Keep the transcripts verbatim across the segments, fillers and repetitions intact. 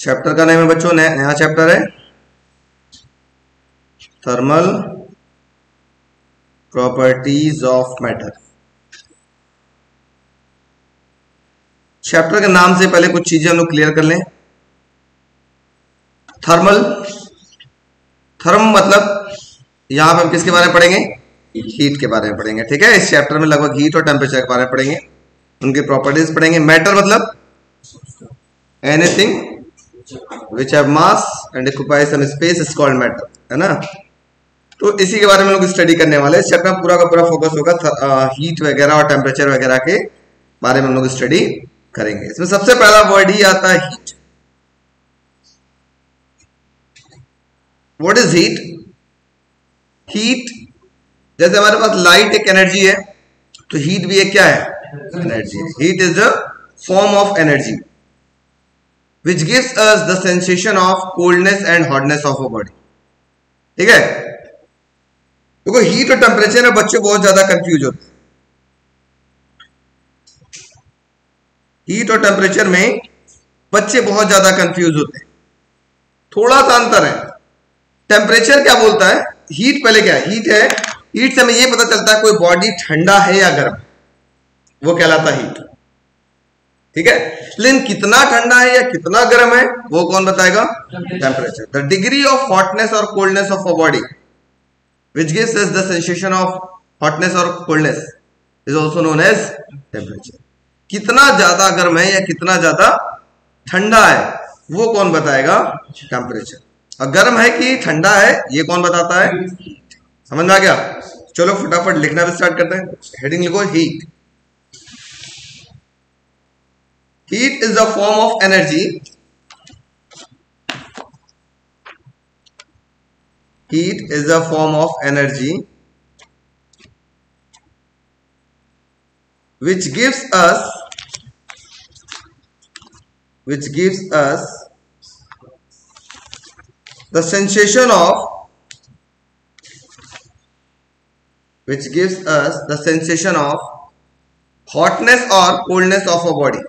Chapter का name है बच्चों, नया चैप्टर है thermal properties of matter. Chapter के नाम से पहले कुछ चीजें हम लोग क्लियर कर लें। थर्मल, थर्म मतलब यहां पे हम किसके बारे में पढ़ेंगे? हीट के बारे में पढ़ेंगे। ठीक है, इस चैप्टर में लगभग हीट और टेम्परेचर के बारे में पढ़ेंगे, उनकी प्रॉपर्टीज पढ़ेंगे। मैटर मतलब anything which have mass and occupies some space is called matter, है ना। तो इसी के बारे में लोग स्टडी करने वाले हैं। इस चैप्टर में पूरा का पूरा फोकस होगा हीट वगैरह और टेम्परेचर वगैरह के बारे में हम लोग स्टडी करेंगे। इसमें सबसे पहला वर्ड ही आता है heat. What is heat? Heat जैसे हमारे पास लाइट एक एनर्जी है, तो हीट भी एक क्या है? Energy. Heat is the form of energy which gives us the sensation of coldness and hotness of a body. ठीक है, देखो हीट और टेम्परेचर में बच्चे बहुत ज्यादा कंफ्यूज होते हैं। हीट और टेम्परेचर में बच्चे बहुत ज्यादा कंफ्यूज होते हैं। थोड़ा सा अंतर है। टेम्परेचर क्या बोलता है? हीट पहले क्या है? हीट है, हीट से हमें यह पता चलता है कोई बॉडी ठंडा है या गर्म, वो कहलाता है हीट। ठीक है, लेकिन कितना ठंडा है या कितना गर्म है वो कौन बताएगा? Temperature. The degree of hotness और coldness of a body which gives us the sensation of hotness or coldness is also known as temperature. कितना ज्यादा गर्म है या कितना ज्यादा ठंडा है वो कौन बताएगा? टेम्परेचर। और गर्म है कि ठंडा है ये कौन बताता है? समझ में आ गया? चलो फटाफट लिखना भी स्टार्ट करते हैं। हेडिंग लिखो heat. Heat is the form of energy Heat is a form of energy which gives us which gives us the sensation of which gives us the sensation of hotness or coldness of a body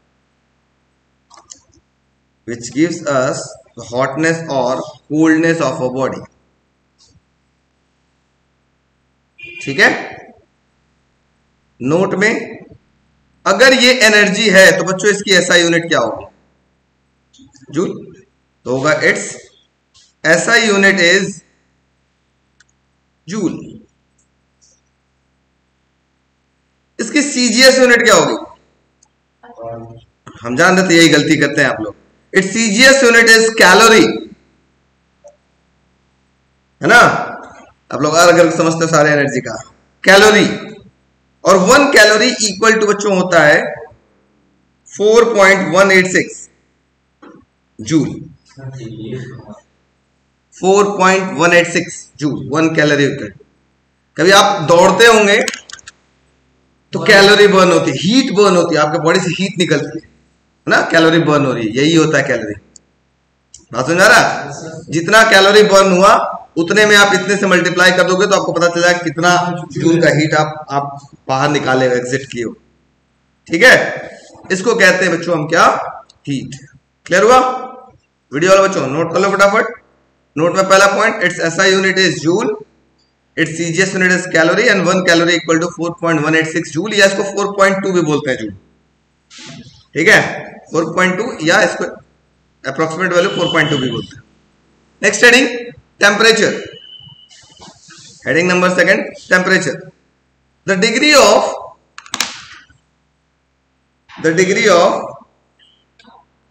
which gives us the hotness or coldness of a body। ठीक है, note में अगर ये energy है तो बच्चों इसकी SI unit क्या होगी? जूल। तो होगा its SI unit is joule. इसकी सीजीएस यूनिट क्या होगी? हम जान रहे थे यही गलती करते हैं आप लोग। It's CGS unit is calorie, है ना। आप लोग अगर समझते हो सारे एनर्जी का कैलोरी, और वन कैलोरी इक्वल टू बच्चों होता है four point one eight six joule. Four point one eight six joule one calorie equal. कभी आप दौड़ते होंगे तो कैलोरी बर्न होती है, हीट बर्न होती है, आपके बॉडी से हीट निकलती है ना, कैलोरी बर्न हो रही है, यही होता है कैलोरी। बात समझ आ रहा? जितना कैलोरी बर्न हुआ उतने में आप इतने से मल्टीप्लाई कर दोगे तो आपको पता चला कितना जूल का हीट आप आप बाहर निकाले, एग्जिट किए हो। ठीक है, इसको कहते हैं बच्चों हम क्या? हीट। क्लियर हुआ? वीडियो वाला बच्चों नोट कर लो फटाफट। नोट में पहला point, it's SI unit is joule, it's CGS unit is calorie and one calorie equal to four point one eight six joule, या इसको फोर पॉइंट टू भी बोलते हैं जूल। ठीक है, फोर पॉइंट टू या इसको approximate value four point two भी बोलते हैं। Next heading temperature. Heading number second, temperature. The degree of the degree of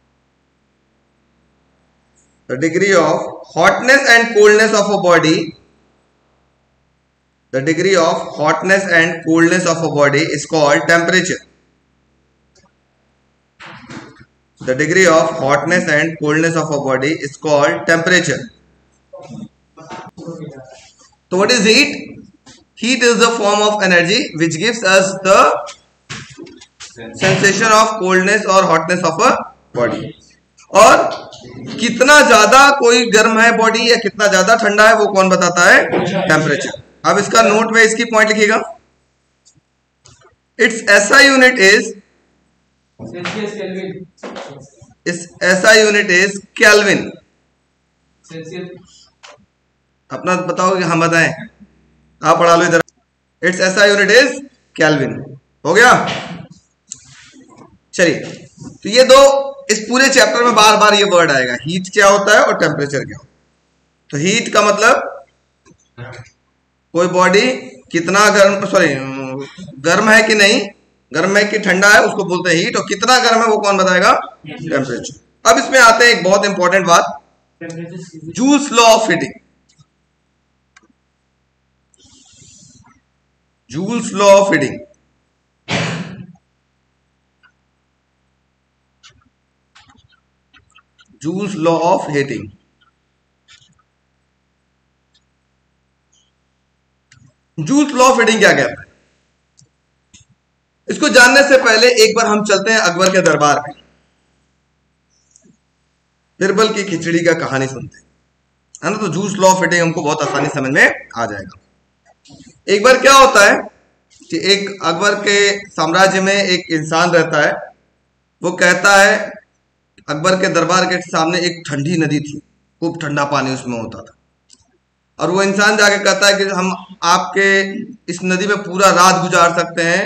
the degree of hotness and coldness of a body the degree of hotness and coldness of a body is called temperature. The degree of hotness and coldness of a body is called temperature. So what is heat? Heat is the form of energy which gives us the sensation of coldness or hotness of a body. और कितना ज्यादा कोई गर्म है body या कितना ज्यादा ठंडा है वो कौन बताता है? टेम्परेचर। अब इसका नोट में इसकी पॉइंट लिखिएगा। Its S I unit is Celsius Kelvin. इस ऐसा यूनिट इज केल्विन। सेल्सियस अपना बताओ कि हम बताएं, आप पढ़ा लो इधर। इट्स ऐसा यूनिट इज केल्विन। हो गया। चलिए, तो ये दो, इस पूरे चैप्टर में बार बार ये वर्ड आएगा, हीट क्या होता है और टेम्परेचर क्या होता है। तो हीट का मतलब कोई बॉडी कितना गर्म, सॉरी गर्म है कि नहीं, गर्म है कि ठंडा है, उसको बोलते हैं हीट। और कितना गर्म है वो कौन बताएगा? टेम्परेचर। अब इसमें आते हैं एक बहुत इंपॉर्टेंट बात, Joule's law of heating. Joule's law of heating, Joule's law of heating. Joule's law of heating क्या कहता है? इसको जानने से पहले एक बार हम चलते हैं अकबर के दरबार में, बिरबल की खिचड़ी का कहानी सुनते हैं, है ना। तो जूल्स लॉ ऑफ हीटिंग हमको बहुत आसानी समझ में आ जाएगा। एक बार क्या होता है कि एक अकबर के साम्राज्य में एक इंसान रहता है। वो कहता है, अकबर के दरबार के सामने एक ठंडी नदी थी, खूब ठंडा पानी उसमें होता था। और वो इंसान जाके कहता है कि हम आपके इस नदी में पूरा रात गुजार सकते हैं,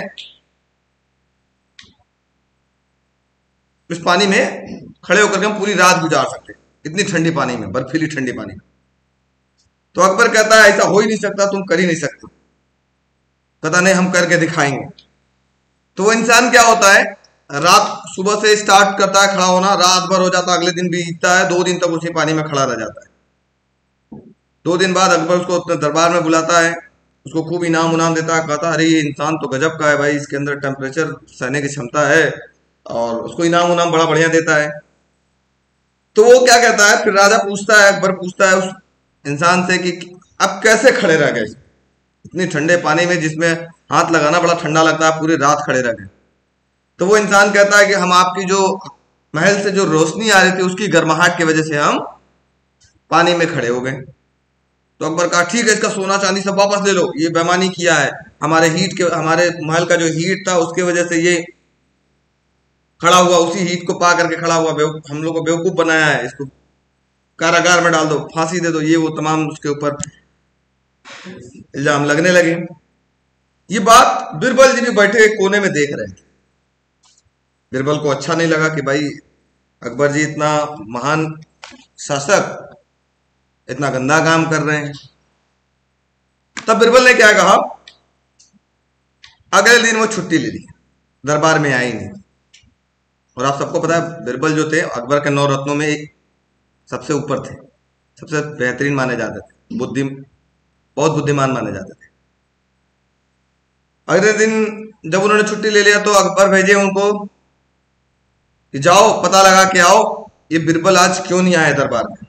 इस पानी में खड़े होकर के हम पूरी रात गुजार सकते हैं, इतनी ठंडी पानी में, बर्फीली ठंडी पानी में। तो अकबर कहता है ऐसा हो ही नहीं सकता, तुम कर ही नहीं सकते। कहता नहीं, हम करके दिखाएंगे। तो वो इंसान क्या होता है, रात सुबह से स्टार्ट करता है खड़ा होना, रात भर हो जाता है, अगले दिन बीतता है, दो दिन तक उसी पानी में खड़ा रह जाता है। दो दिन बाद अकबर उसको अपने दरबार में बुलाता है, उसको खूब इनाम उनाम देता है। कहता है अरे ये इंसान तो गजब का है भाई, इसके अंदर टेम्परेचर सहने की क्षमता है, और उसको इनाम उनाम बड़ा बढ़िया देता है। तो वो क्या कहता है, फिर राजा पूछता है, अकबर पूछता है उस इंसान से कि अब कैसे खड़े रह गए इतनी ठंडे पानी में, जिसमें हाथ लगाना बड़ा ठंडा लगता है, पूरी रात खड़े रह गए। तो वो इंसान कहता है कि हम आपकी जो महल से जो रोशनी आ रही थी उसकी गर्माहट की वजह से हम पानी में खड़े हो गए। तो अकबर कहा ठीक है, इसका सोना चांदी सब वापस ले लो, ये बेईमानी किया है, हमारे हीट के, हमारे महल का जो हीट था उसके वजह से ये खड़ा हुआ, उसी हीट को पा करके खड़ा हुआ, हम लोग को बेवकूफ बनाया है, इसको कारागार में डाल दो, फांसी दे दो, ये वो तमाम उसके ऊपर इल्जाम लगने लगे। ये बात बिरबल जी भी बैठे कोने में देख रहे थे। बिरबल को अच्छा नहीं लगा कि भाई अकबर जी इतना महान शासक इतना गंदा काम कर रहे हैं। तब बिरबल ने क्या कहा, अगले दिन वो छुट्टी ले ली, दरबार में आई नहीं। और आप सबको पता है बिरबल जो थे अकबर के नौ रत्नों में एक सबसे ऊपर थे, सबसे बेहतरीन माने जाते थे, बुद्धि बहुत बुद्धिमान माने जाते थे। अगले दिन जब उन्होंने छुट्टी ले लिया तो अकबर भेजे उनको कि जाओ पता लगा के आओ ये बिरबल आज क्यों नहीं आया दरबार में।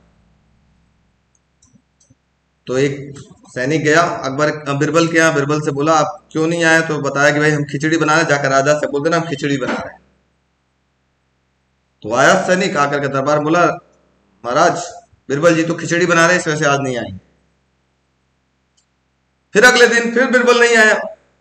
तो एक सैनिक गया अकबर बिरबल के यहाँ, बिरबल से बोला आप क्यों नहीं आए। तो बताया कि भाई हम खिचड़ी बना रहे, जाकर राजा से बोल देना हम खिचड़ी बना रहे हैं। तो आया सैनिक आकर के दरबार, बोला महाराज बिरबल जी तो खिचड़ी बना रहे, इस वजह से आज नहीं आए। फिर अगले दिन फिर बिरबल नहीं आया,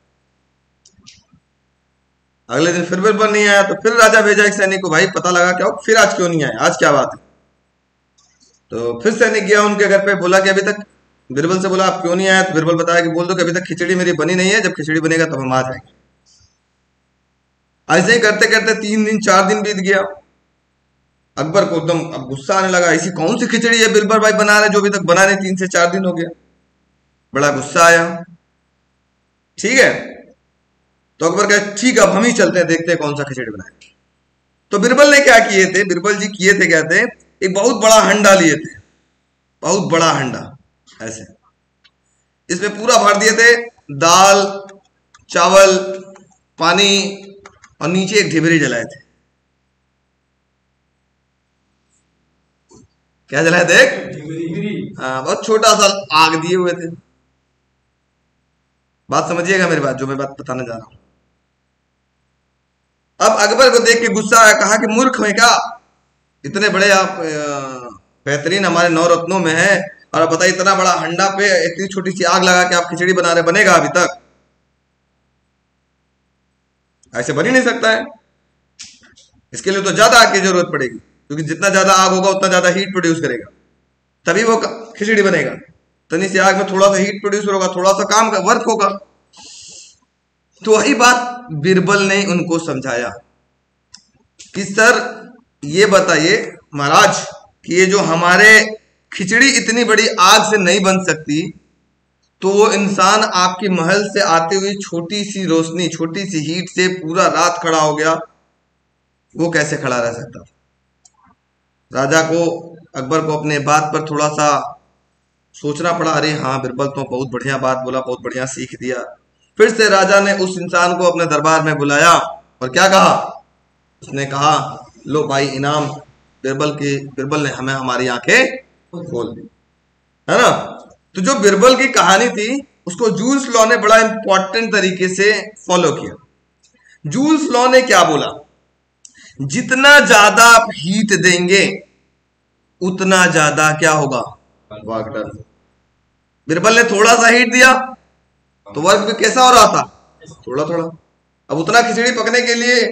अगले दिन फिर बिरबल नहीं आया। तो फिर राजा भेजा एक सैनिक को, भाई पता लगा क्या हो, फिर आज क्यों नहीं आए, आज क्या बात है। तो फिर सैनिक गया उनके घर पे, बोला कि अभी तक, बिरबल से बोला आप क्यों नहीं आए। तो बिरबल बताया कि बोल दो कि अभी तक खिचड़ी मेरी बनी नहीं है, जब खिचड़ी बनेगा तब हम आ जाएंगे। ऐसे ही करते करते तीन दिन चार दिन बीत गया। अकबर को एकदम अब गुस्सा आने लगा, ऐसी कौन सी खिचड़ी है बिरबल भाई बना रहे जो अभी तक बना नहीं, तीन से चार दिन हो गया। बड़ा गुस्सा आया। ठीक है, तो अकबर कहे ठीक अब हम ही चलते हैं, देखते हैं कौन सा खिचड़ी बनाए। तो बिरबल ने क्या किए थे, बिरबल जी किए थे क्या थे, एक बहुत बड़ा हंडा लिए थे, बहुत बड़ा हंडा ऐसे, इसमें पूरा भर दिए थे दाल चावल पानी, और नीचे एक ढिबरी जलाए थे। क्या जलाए थे? हाँ, बहुत छोटा सा आग दिए हुए थे। बात समझिएगा मेरी बात, जो मैं बात बताने जा रहा हूं। अब अकबर को देख के गुस्सा आया, कहा कि मूर्ख है क्या, इतने बड़े आप बेहतरीन हमारे नौ रत्नों में है, और बताइए इतना बड़ा हंडा पे इतनी छोटी सी आग लगा के आप खिचड़ी बना रहे, बनेगा अभी तक? ऐसे बन ही नहीं सकता है। इसके लिए तो ज्यादा आग की जरूरत पड़ेगी, क्योंकि जितना ज्यादा आग होगा उतना ज्यादा हीट प्रोड्यूस करेगा, तभी वो खिचड़ी बनेगा। तनी सी आग में थोड़ा सा हीट प्रोड्यूस होगा, थोड़ा सा काम का वर्क होगा। तो वही बात बिरबल ने उनको समझाया कि सर ये बताइए महाराज कि ये जो हमारे खिचड़ी इतनी बड़ी आग से नहीं बन सकती, तो वो इंसान आपकी महल से आती हुई छोटी सी रोशनी, छोटी सी हीट से पूरा रात खड़ा हो गया, वो कैसे खड़ा रह सकता? राजा को, अकबर को अपने बात पर थोड़ा सा सोचना पड़ा। अरे हाँ, बिरबल तो बहुत बढ़िया बात बोला, बहुत बढ़िया सीख दिया। फिर से राजा ने उस इंसान को अपने दरबार में बुलाया और क्या कहा? उसने कहा, लो भाई इनाम, बिरबल की बिरबल ने हमें हमारी आंखें खोल दी, है ना। तो जो बिरबल की कहानी थी उसको जूल्स लॉ ने बड़ा इंपॉर्टेंट तरीके से फॉलो किया। जूल्स लॉ ने क्या बोला? जितना ज्यादा आप हीट देंगे उतना ज्यादा क्या होगा? Work done. बिरबल ने थोड़ा सा हीट दिया तो वर्क भी कैसा हो रहा था? थोड़ा थोड़ा। अब उतना खिचड़ी पकने के लिए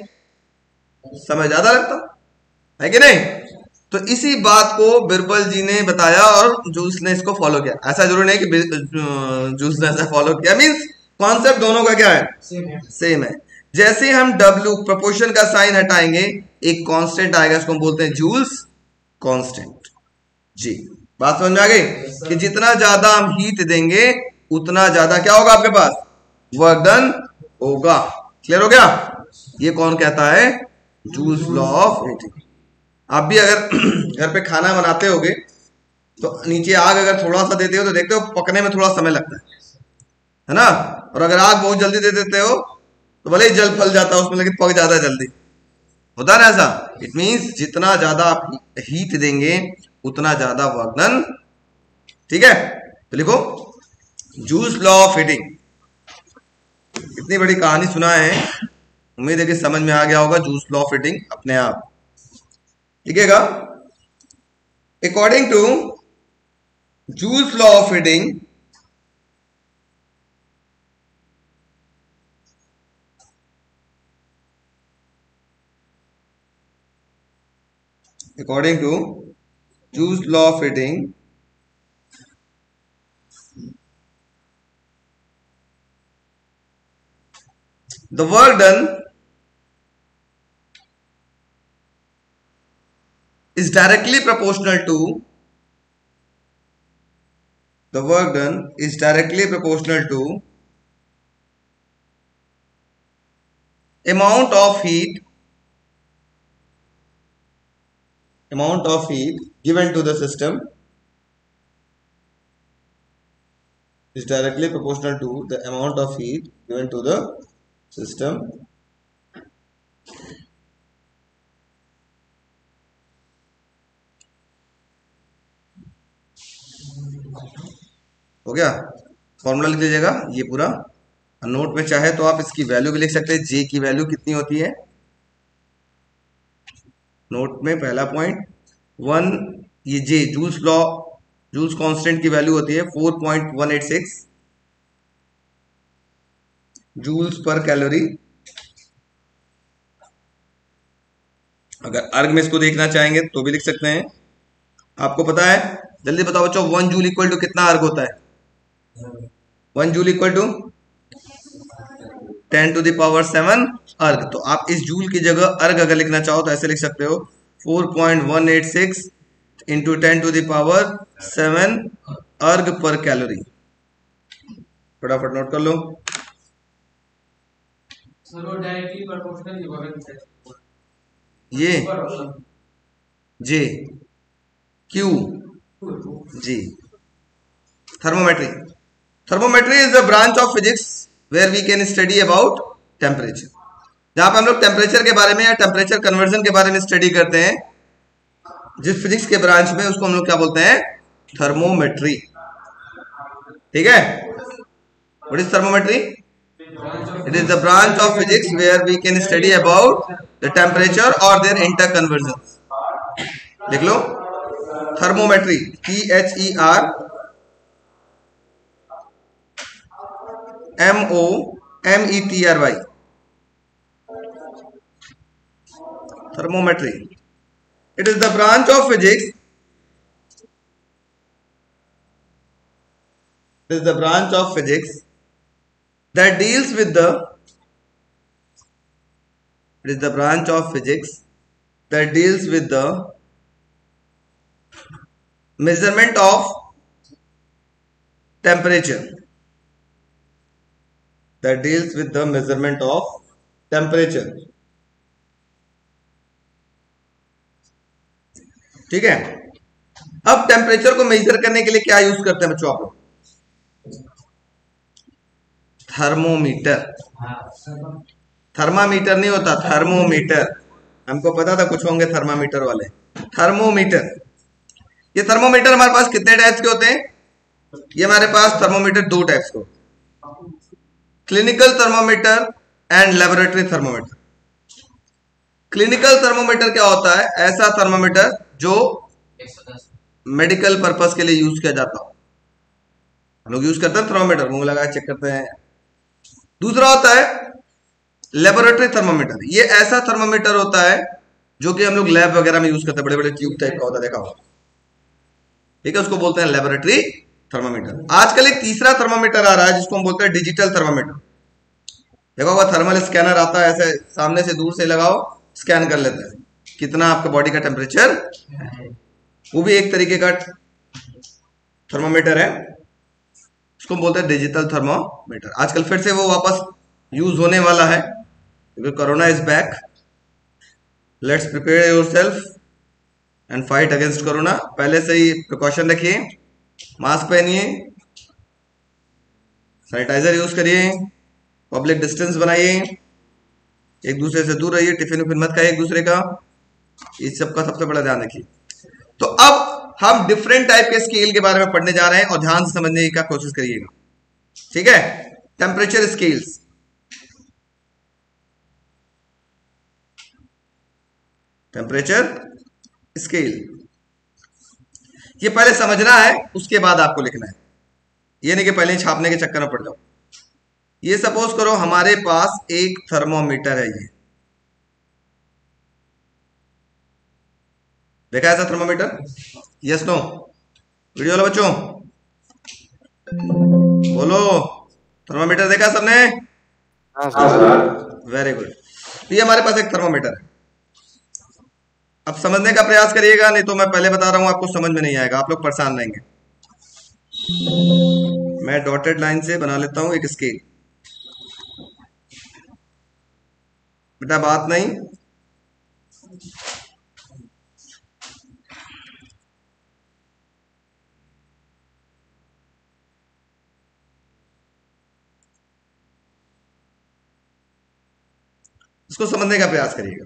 समय ज्यादा लगता है कि नहीं? तो इसी बात को बिरबल जी ने बताया और जूल्स ने इसको फॉलो किया। ऐसा जरूरी नहीं कि जूल्स ने ऐसा फॉलो किया, मींस कॉन्सेप्ट दोनों का क्या है? सेम है। जैसे ही हम W प्रोपोर्शन का साइन हटाएंगे, एक कांस्टेंट आएगा, इसको हम बोलते हैं जूल्स कांस्टेंट। जी, बात समझ में आ गई कि जितना ज्यादा हम हीट देंगे उतना ज्यादा क्या होगा आपके पास? वर्क डन होगा। क्लियर हो गया? ये कौन कहता है? Joule's law of heating. आप भी अगर घर पे खाना बनाते होगे तो नीचे आग अगर थोड़ा सा देते हो तो देखते हो पकने में थोड़ा समय लगता है, है ना। और अगर आग बहुत जल्दी दे देते हो तो भले ही जल फल जाता है उसमें, लेकिन पक जाता है जल्दी, होता है ना ऐसा। इट मींस जितना ज्यादा आप हीट देंगे उतना ज्यादा वर्क डन। ठीक है, तो लिखो जूल्स लॉ ऑफ हीटिंग। इतनी बड़ी कहानी सुना है, उम्मीद है कि समझ में आ गया होगा जूल्स लॉ ऑफ हीटिंग अपने आप। लिखिएगा, according to Joule's law of heating, according to Joule's law of heating, the work done is directly proportional to the work done is directly proportional to amount of heat amount of heat given to the system is directly proportional to the amount of heat given to the system हो गया। Formula लिख लीजिएगा ये पूरा, note में चाहे तो आप इसकी वैल्यू भी लिख सकते हैं। जे की वैल्यू कितनी होती है नोट में? पहला पॉइंट वन, ये J Joule's law Joule's constant की वैल्यू होती है four point one eight six joules पर कैलोरी। अगर अर्ग में इसको देखना चाहेंगे तो भी लिख सकते हैं। आपको पता है, जल्दी बताओ बच्चों, वन जूल इक्वल टू कितना अर्ग होता है? One joule equal to ten to the power seven erg. तो आप इस जूल की जगह अर्ग अगर लिखना चाहो तो ऐसे लिख सकते हो, four point one eight six into ten to the power seven erg पर कैलोरी। फटाफट नोट कर लो। डायरेक्टली प्रोपोर्शनल ये J Q G. Thermometry thermometry is the branch of physics where we can study about temperature. जहां पे हम लोग temperature के बारे में या टेम्परेचर कन्वर्जन के बारे में स्टडी करते हैं, जिस फिजिक्स के ब्रांच में, उसको हम लोग क्या बोलते हैं? थर्मोमेट्री। ठीक है, what is thermometry? It is the branch of physics where we can study about the temperature or their interconversions. लिख लो, thermometry, T H E R M O M E T R Y। Thermometry. It is the branch of physics. It is the branch of physics that deals with the. It is the branch of physics that deals with the measurement of temperature. That deals with the measurement of temperature. ठीक है. अब temperature को major करने के लिए क्या use करते हैं बच्चों आप लोग? थर्मोमीटर. थर्मामीटर नहीं होता, थर्मोमीटर. हमको पता था कुछ होंगे थर्मामीटर वाले. थर्मोमीटर. ये थर्मोमीटर हमारे पास कितने टाइप्स के होते हैं? ये हमारे पास थर्मोमीटर दो टाइप्स के. Clinical thermometer and laboratory thermometer. Clinical thermometer क्या होता है? ऐसा थर्मोमीटर जो मेडिकल पर्पस के लिए यूज किया जाता हो. हम लोग यूज करते हैं थर्मोमीटर, मुंह लगा चेक करते हैं. दूसरा होता है लेबोरेटरी थर्मोमीटर. ये ऐसा थर्मोमीटर होता है जो कि हम लोग लैब वगैरह में यूज करते हैं. बड़े बड़े ट्यूब टाइप का होता है, देखा होगा. ठीक है, उसको बोलते हैं लेबोरेटरी थर्मोमीटर. आजकल एक तीसरा थर्मोमीटर आ रहा है जिसको हम बोलते हैं डिजिटल थर्मोमीटर. देखो होगा थर्मल स्कैनर आता है, ऐसे सामने से दूर से लगाओ, स्कैन कर लेते हैं कितना आपका बॉडी का टेम्परेचर. वो भी एक तरीके का थर्मोमीटर है, उसको बोलते हैं डिजिटल थर्मोमीटर. आजकल फिर से वो वापस यूज होने वाला है क्योंकि corona is back. Let's prepare yourself and fight against corona. पहले से ही प्रिकॉशन रखिए, मास्क पहनिए, सैनिटाइजर यूज करिए, पब्लिक डिस्टेंस बनाइए, एक दूसरे से दूर रहिए, टिफिन विफिन मत खाइए एक दूसरे का. इस सब का सबसे बड़ा ध्यान रखिए. तो अब हम डिफरेंट टाइप के स्केल के बारे में पढ़ने जा रहे हैं और ध्यान से समझने की कोशिश करिएगा. ठीक है, टेम्परेचर स्केल्स. टेम्परेचर स्केल ये पहले समझना है, उसके बाद आपको लिखना है. ये नहीं कि पहले ही छापने के चक्कर में पड़ जाओ. ये सपोज करो हमारे पास एक थर्मोमीटर है. ये देखा ऐसा थर्मोमीटर? Yes no? वीडियो वाला बच्चों बोलो, थर्मोमीटर देखा सबने? Very good. तो ये हमारे पास एक थर्मोमीटर है. अब समझने का प्रयास करिएगा, नहीं तो मैं पहले बता रहा हूं आपको समझ में नहीं आएगा, आप लोग परेशान रहेंगे. मैं डॉटेड लाइन से बना लेता हूं एक स्केल. बेटा बात नहीं, इसको समझने का प्रयास करिएगा.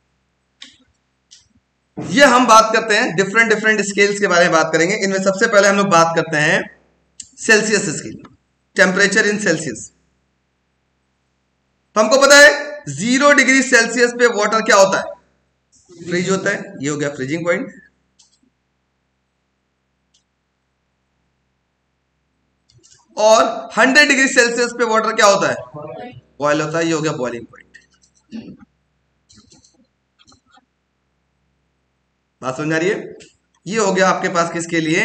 ये हम बात करते हैं डिफरेंट डिफरेंट स्केल्स के बारे में बात करेंगे. इनमें सबसे पहले हम लोग बात करते हैं Celsius scale, temperature in Celsius. तो हमको पता है जीरो डिग्री सेल्सियस पे वाटर क्या होता है? फ्रीज होता है. ये हो गया फ्रीजिंग पॉइंट. और हंड्रेड डिग्री सेल्सियस पे वाटर क्या होता है? बॉयल होता है. ये हो गया बॉइलिंग पॉइंट. बात समझ आ रही है? ये हो गया आपके पास किसके लिए?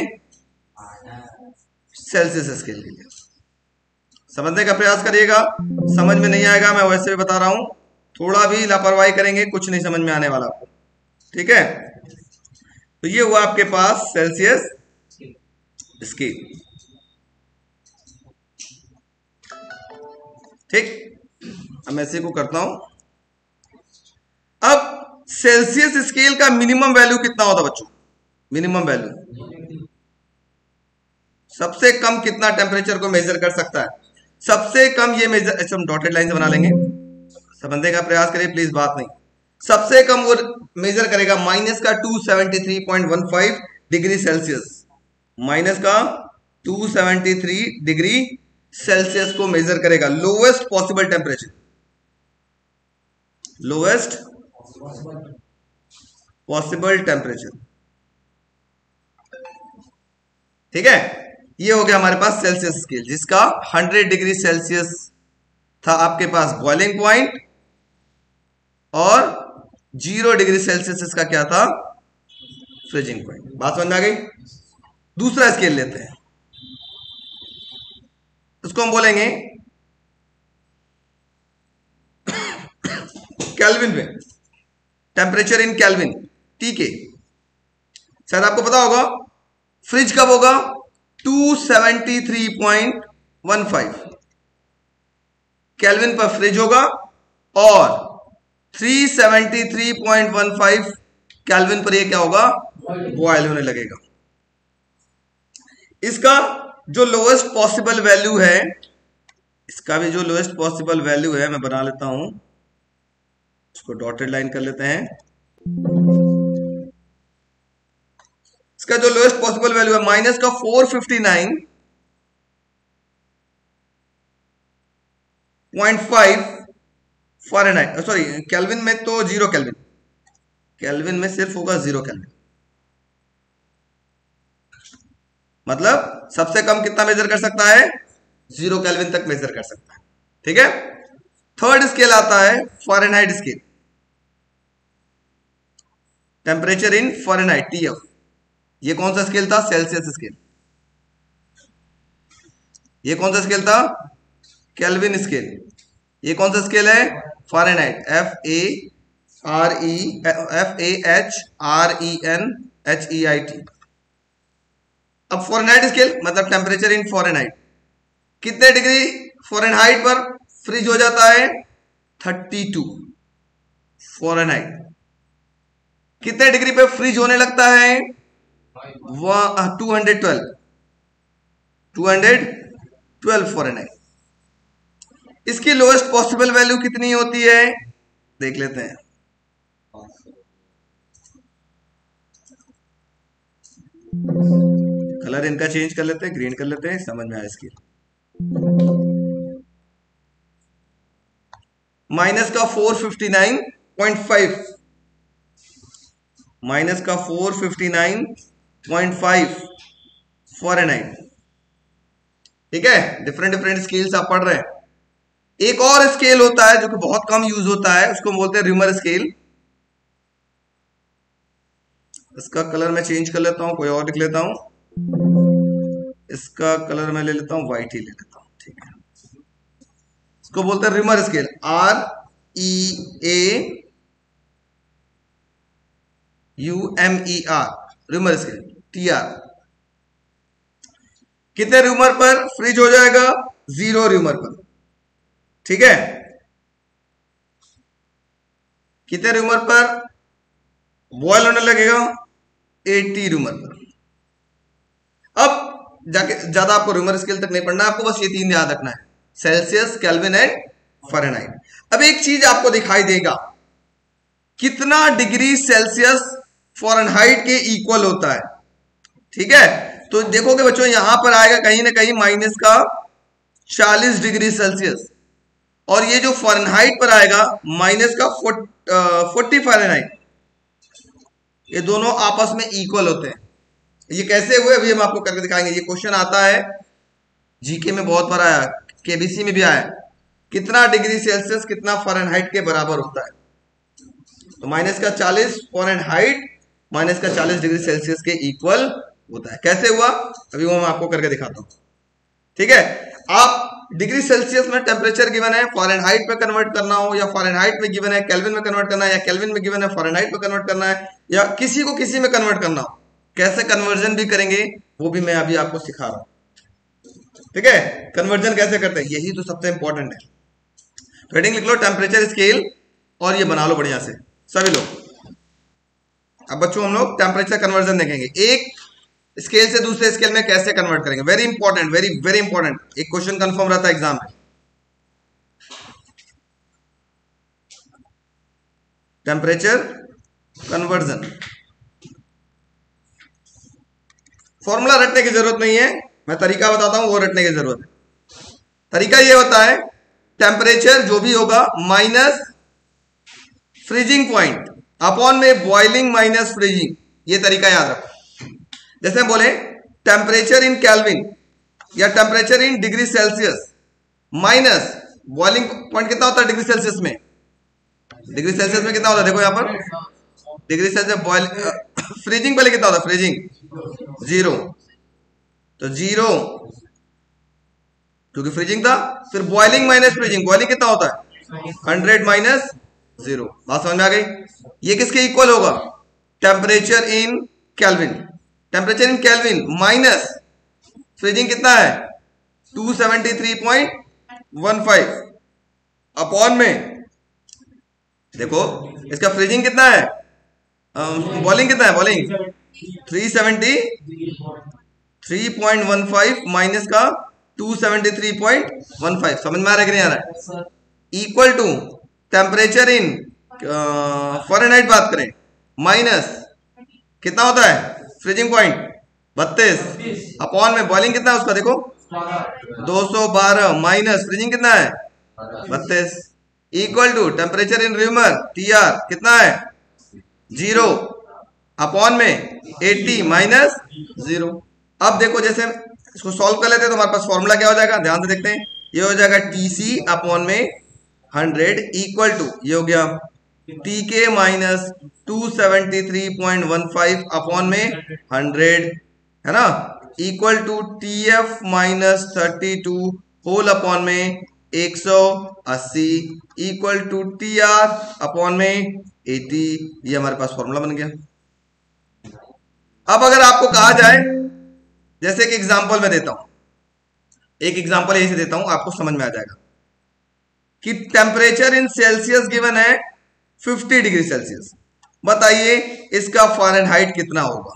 सेल्सियस स्केल के लिए. समझने का प्रयास करिएगा, समझ में नहीं आएगा मैं वैसे भी बता रहा हूं, थोड़ा भी लापरवाही करेंगे कुछ नहीं समझ में आने वाला आपको. ठीक है, तो ये हुआ आपके पास सेल्सियस स्केल. ठीक, अब मैं इसी को करता हूं. अब सेल्सियस स्केल का मिनिमम वैल्यू कितना होता बच्चों? मिनिमम वैल्यू सबसे कम कितना टेम्परेचर को मेजर कर सकता है? सबसे कम ये मेजर, ऐसे हम डॉटेड लाइन से बना लेंगे, समझने का प्रयास करिए प्लीज, बात नहीं. सबसे कम वो मेजर करेगा माइनस का two seventy three point one five degree Celsius. Minus का two seventy three degree Celsius को मेजर करेगा. Lowest possible temperature, lowest possible temperature. ठीक है, ये हो गया हमारे पास सेल्सियस स्केल जिसका हंड्रेड डिग्री सेल्सियस था आपके पास बॉइलिंग पॉइंट और जीरो डिग्री सेल्सियस इसका क्या था, फ्रीजिंग पॉइंट। बात समझ में आ गई। दूसरा स्केल लेते हैं, उसको हम बोलेंगे केल्विन में, टेम्परेचर इन केल्विन, टी के। शायद आपको पता होगा फ्रिज कब होगा, two seventy three point one five Kelvin पर फ्रिज होगा और three seventy three point one five Kelvin पर ये क्या होगा, बॉयल होने लगेगा। इसका जो लोएस्ट पॉसिबल वैल्यू है, इसका भी जो लोएस्ट पॉसिबल वैल्यू है मैं बना लेता हूं, इसको डॉटेड लाइन कर लेते हैं। इसका जो लोएस्ट पॉसिबल वैल्यू है माइनस का four fifty nine point five Fahrenheit, sorry Kelvin में तो जीरो केल्विन, केल्विन में सिर्फ होगा जीरो केल्विन, मतलब सबसे कम कितना मेजर कर सकता है, जीरो केल्विन तक मेजर कर सकता है। ठीक है। थर्ड स्केल आता है Fahrenheit scale, temperature in Fahrenheit, TF. ये कौन सा स्केल था, सेल्सियस स्केल। ये कौन सा स्केल था, केल्विन स्केल। ये कौन सा स्केल है, Fahrenheit, F A R E F A H R E N H E I T. अब फ़ारेनहाइट स्केल मतलब टेम्परेचर इन फ़ारेनहाइट, कितने डिग्री फ़ारेनहाइट पर फ्रीज हो जाता है, थर्टी टू फ़ारेनहाइट। कितने डिग्री पे फ्रीज होने लगता है, two hundred twelve, two hundred twelve Fahrenheit. इसकी लोएस्ट पॉसिबल वैल्यू कितनी होती है, देख लेते हैं। कलर इनका चेंज कर लेते हैं, ग्रीन कर लेते हैं, समझ में आया इसकी। माइनस का four fifty nine point five, minus का four fifty nine point five Fahrenheit. ठीक है, डिफरेंट डिफरेंट स्केल्स आप पढ़ रहे हैं। एक और स्केल होता है जो कि बहुत कम यूज होता है, उसको बोलते हैं रिमर स्केल। इसका कलर मैं चेंज कर लेता हूं, कोई और लिख लेता हूं। इसका कलर मैं ले लेता हूं, व्हाइट ही ले लेता हूं। ठीक है, इसको बोलते हैं Reaumur scale, R E A U M E R, Reaumur scale, T R. कितने रूमर पर फ्रीज हो जाएगा, जीरो रूमर पर। ठीक है, कितने रूमर पर बॉयल होने लगेगा, अस्सी रूमर पर। अब जाके ज्यादा आपको रूमर स्केल तक नहीं पढ़ना, आपको बस ये तीन याद रखना है, सेल्सियस, केल्विन एंड फ़ारेनहाइट। अब एक चीज आपको दिखाई देगा, कितना डिग्री सेल्सियस फ़ारेनहाइट के इक्वल होता है। ठीक है, तो देखोगे बच्चों यहां पर आएगा कहीं ना कहीं माइनस का चालीस डिग्री सेल्सियस, और ये जो फ़ारेनहाइट पर आएगा माइनस का फोर्टी फ़ारेनहाइट। ये दोनों आपस में इक्वल होते हैं। ये कैसे हुए अभी हम आपको करके दिखाएंगे। ये क्वेश्चन आता है जीके में बहुत बार आया, केबीसी में भी आया, कितना डिग्री सेल्सियस कितना फ़ारेनहाइट के बराबर होता है। तो माइनस का चालीस फ़ारेनहाइट माइनस का चालीस डिग्री सेल्सियस के इक्वल होता है। कैसे हुआ अभी वो मैं आपको करके दिखाता हूं। ठीक है, आप डिग्री सेल्सियस में टेम्परेचर गिवन है, फ़ारेनहाइट पे कन्वर्ट करना हो, या फ़ारेनहाइट में गिवन है केल्विन में कन्वर्ट करना है, या केल्विन में गिवन है फ़ारेनहाइट में कन्वर्ट करना है, या किसी को किसी में कन्वर्ट करना हो, कैसे कन्वर्जन भी करेंगे वो भी मैं अभी आपको सिखा रहा हूं। ठीक है, कन्वर्जन कैसे करते हैं, यही तो सबसे इंपॉर्टेंट है। हेडिंग लिख लो टेम्परेचर स्केल और ये बना लो बढ़िया से सभी लोग। अब बच्चों हम लोग टेम्परेचर कन्वर्जन देखेंगे, एक स्केल से दूसरे स्केल में कैसे कन्वर्ट करेंगे। Very important, very very important, एक क्वेश्चन कंफर्म रहता है एग्जाम में। टेम्परेचर कन्वर्जन, फॉर्मूला रटने की जरूरत नहीं है, मैं तरीका बताता हूं वो रटने की जरूरत है। तरीका ये होता है, टेम्परेचर जो भी होगा माइनस फ्रीजिंग पॉइंट अपॉन में बॉइलिंग माइनस फ्रीजिंग, ये तरीका याद रखो। जैसे हम बोले टेम्परेचर इन केल्विन या temperature in degree Celsius minus boiling point कितना होता है डिग्री सेल्सियस में, डिग्री सेल्सियस में कितना होता है, देखो यहाँ पर डिग्री सेल्सियस बॉयल फ्रीजिंग पहले कितना होता है, फ्रीजिंग जीरो, तो जीरो क्योंकि फ्रीजिंग था, फिर बॉइलिंग माइनस फ्रीजिंग, बॉइलिंग कितना होता है हंड्रेड माइनस जीरो। बात समझ में आ गई। ये किसके इक्वल होगा, temperature in Kelvin, temperature in Kelvin minus freezing कितना है two seventy three point one five upon में, देखो इसका फ्रीजिंग कितना है, बॉइलिंग कितना है, boiling three seventy three point one five minus का two seventy three point one five, समझ में आ रहा है कि नहीं आ रहा है, equal to temperature in Fahrenheit बात करें माइनस कितना होता है फ्रीजिंग पॉइंट बत्तीस अपॉन में बॉइलिंग कितना है उसका, देखो दो सौ बारह माइनस फ्रीजिंग कितना है बत्तीस, equal to temperature in Reaumur T R कितना है जीरो अपॉन में अस्सी माइनस जीरो। अब देखो जैसे इसको सॉल्व कर लेते हैं तो हमारे पास फॉर्मूला क्या हो जाएगा, ध्यान से देखते हैं, ये हो जाएगा टी सी अपॉन में हंड्रेड इक्वल टू ये हो गया T K minus two seventy three point one five upon में हंड्रेड, है ना, equal to T F minus thirty two whole upon में एक सौ अस्सी equal to T R upon में अस्सी। ये हमारे पास फॉर्मूला बन गया। अब अगर आपको कहा जाए, जैसे एक एग्जांपल मैं देता हूं, एक एग्जांपल यही से देता हूं, आपको समझ में आ जाएगा कि टेम्परेचर इन सेल्सियस गिवन है फिफ्टी डिग्री सेल्सियस, बताइए इसका फ़ारेनहाइट कितना होगा,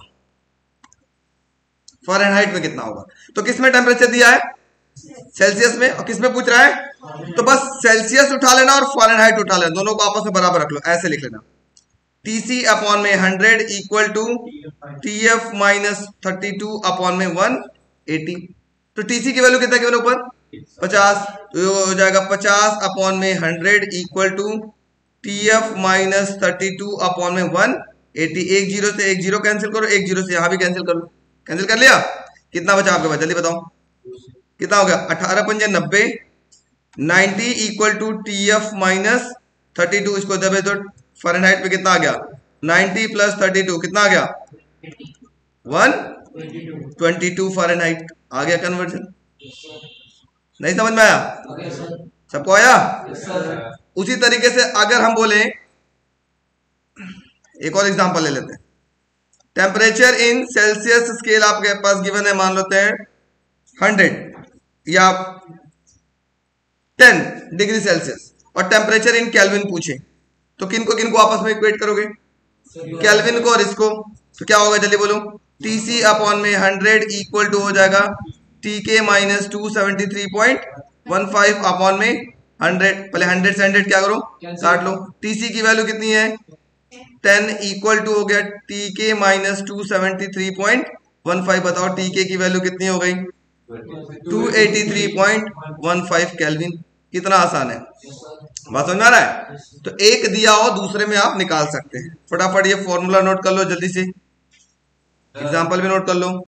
फ़ारेनहाइट में कितना होगा। तो किसमें टेम्परेचर दिया है सेल्सियस में, और किसमें पूछ रहा है, तो बस सेल्सियस उठा लेना और फ़ारेनहाइट उठा लेना, दोनों को आपस में बराबर रख लो, ऐसे लिख लेना टी सी अपॉन में hundred equal to T F minus thirty two upon में वन एटी। तो टीसी की वैल्यू कितना केवल ऊपर पचास, तो ये हो जाएगा पचास अपॉन में hundred equal to T F minus thirty two upon में वन एटी। एक जीरो से एक जीरो कैंसिल करो, एक जीरो से यहां भी कैंसिल करो, कैंसिल कर लिया, कितना बचा आपके पास जल्दी बताओ, कितना हो गया अठारह पंजे नब्बे, ninety equal to T F minus thirty two, इसको दबे तो फ़ारेनहाइट पे कितना आ गया नाइन्टी प्लस थर्टी टू कितना आ गया वन ट्वेंटी टू फ़ारेनहाइट, आ गया कन्वर्जन। नहीं समझ में आया, सबको आया। उसी तरीके से अगर हम बोले, एक और एग्जांपल ले लेते हैं, टेम्परेचर इन सेल्सियस स्केल आपके पास गिवन है, मान लेते हैं हंड्रेड या टेन डिग्री सेल्सियस, और टेम्परेचर इन केल्विन पूछे, तो किनको किनको आपस में इक्वेट करोगे, केल्विन को और इसको, तो क्या होगा जल्दी बोलो, टी सी अपॉन में हंड्रेड इक्वल टू हो जाएगा T K minus two seventy three point one five upon में हंड्रेड, पहले हंड्रेड से हंड्रेड क्या करो काट लो, टीसी की वैल्यू कितनी है टेन इक्वल टू हो गया T K minus two seventy three point one five, बताओ टी के की वैल्यू कितनी हो गई two eighty three point one five Kelvin. कितना आसान है, बात समझ में आ रहा है। तो एक दिया हो दूसरे में आप निकाल सकते हैं। फटाफट ये फॉर्मूला नोट कर लो जल्दी से, एग्जाम्पल भी नोट कर लो।